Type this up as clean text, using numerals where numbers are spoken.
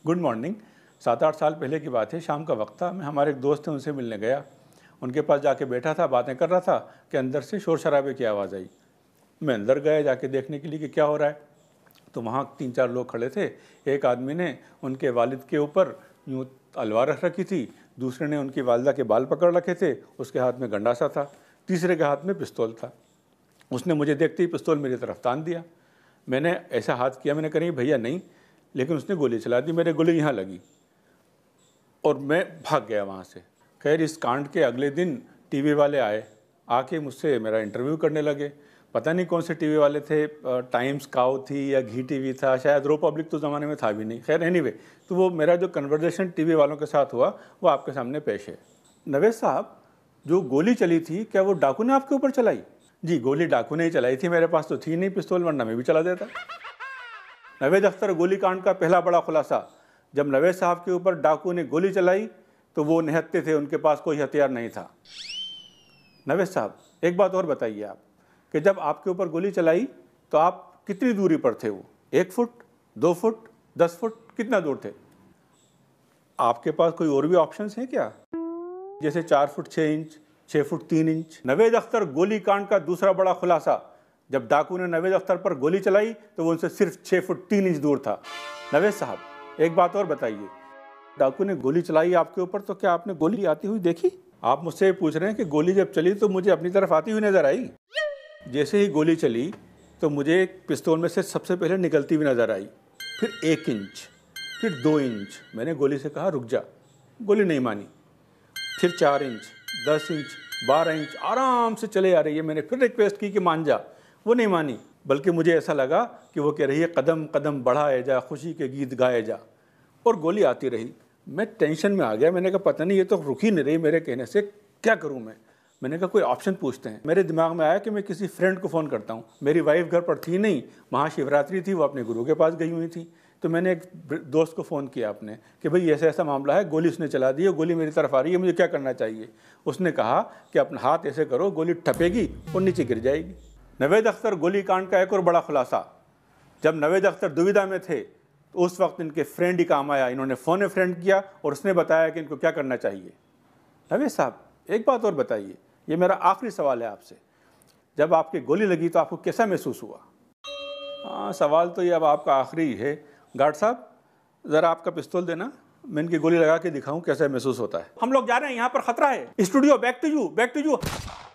Good morning. 7-8 साल पहले की बात है, शाम का वक्त था। मैं हमारे एक दोस्त थे, उनसे मिलने गया। उनके पास जाके बैठा था, बातें कर रहा था कि अंदर से शोर शराबे की आवाज़ आई। मैं अंदर गया जाके देखने के लिए कि क्या हो रहा है। तो वहाँ 3-4 लोग खड़े थे। एक आदमी ने उनके वालिद के ऊपर यूँ तलवार रख रखी थी, दूसरे ने उनकी वालिदा के बाल पकड़ रखे थे, उसके हाथ में गंडासा था, तीसरे के हाथ में पिस्तौल था। उसने मुझे देखते ही पिस्तौल मेरी तरफ तान दिया। मैंने ऐसा हाथ किया, मैंने कहा नहीं भैया नहीं, लेकिन उसने गोली चला दी। मेरे गोली यहाँ लगी और मैं भाग गया वहाँ से। खैर इस कांड के अगले दिन टीवी वाले आए, आके मुझसे मेरा इंटरव्यू करने लगे। पता नहीं कौन से टीवी वाले थे, टाइम्स काउ थी या घी टीवी था, शायद रो पब्लिक तो ज़माने में था भी नहीं। खैर एनीवे, तो वो मेरा जो कन्वर्सेशन टीवी वालों के साथ हुआ वो आपके सामने पेश है। नवेद साहब, जो गोली चली थी क्या वो डाकू ने आपके ऊपर चलाई? जी, गोली डाकू ने ही चलाई थी, मेरे पास तो थी नहीं पिस्तौल, वरना मैं भी चला देता। नवेद अख्तर गोली कांड का पहला बड़ा खुलासा, जब नवेद साहब के ऊपर डाकू ने गोली चलाई तो वो निहत्थे थे, उनके पास कोई हथियार नहीं था। नवेद साहब, एक बात और बताइए आप कि जब आपके ऊपर गोली चलाई तो आप कितनी दूरी पर थे? वो 1 फुट, 2 फुट, 10 फुट, कितना दूर थे? आपके पास कोई और भी ऑप्शंस हैं क्या, जैसे 4 foot 6 inch, 6 foot 3 inch? Naved Akhtar गोली कांड का दूसरा बड़ा खुलासा, जब डाकू ने नवेद अख्तर पर गोली चलाई तो वो उनसे सिर्फ 6 फुट 3 इंच दूर था। नवेद साहब, एक बात और बताइए, डाकू ने गोली चलाई आपके ऊपर तो क्या आपने गोली आती हुई देखी? आप मुझसे पूछ रहे हैं कि गोली जब चली तो मुझे अपनी तरफ आती हुई नजर आई। जैसे ही गोली चली तो मुझे पिस्तौल में से सबसे पहले निकलती हुई नजर आई, फिर 1 इंच, फिर 2 इंच। मैंने गोली से कहा रुक जा, गोली नहीं मानी। फिर 4 इंच, 10 इंच, 12 इंच, आराम से चले आ रही है। मैंने फिर रिक्वेस्ट की कि मान जा, वो नहीं मानी, बल्कि मुझे ऐसा लगा कि वो कह रही है कदम कदम बढ़ाए जा, खुशी के गीत गाए जा, और गोली आती रही। मैं टेंशन में आ गया। मैंने कहा पता नहीं ये तो रुक ही नहीं रही मेरे कहने से, क्या करूं मैं? मैंने कहा कोई ऑप्शन पूछते हैं। मेरे दिमाग में आया कि मैं किसी फ्रेंड को फ़ोन करता हूं। मेरी वाइफ घर पर थी नहीं, महाशिवरात्रि थी, वो अपने गुरु के पास गई हुई थी। तो मैंने एक दोस्त को फ़ोन किया अपने कि भाई ऐसा ऐसा मामला है, गोली उसने चला दी है, गोली मेरी तरफ आ रही है, मुझे क्या करना चाहिए? उसने कहा कि अपना हाथ ऐसे करो, गोली ठपेगी और नीचे गिर जाएगी। नवेद अख्तर गोली कांड का एक और बड़ा खुलासा, जब नवेद अख्तर दुविधा में थे तो उस वक्त इनके फ्रेंड ही काम आया। इन्होंने फ़ोन में फ्रेंड किया और उसने बताया कि इनको क्या करना चाहिए। नवेद साहब, एक बात और बताइए, ये मेरा आखिरी सवाल है आपसे, जब आपकी गोली लगी तो आपको कैसा महसूस हुआ? हाँ, सवाल तो ये अब आपका आखिरी है। गार्ड साहब, ज़रा आपका पिस्तौल देना, मैं इनकी गोली लगा के दिखाऊं कैसा महसूस होता है। हम लोग जा रहे हैं, यहाँ पर खतरा है। Studio back to you, back to you.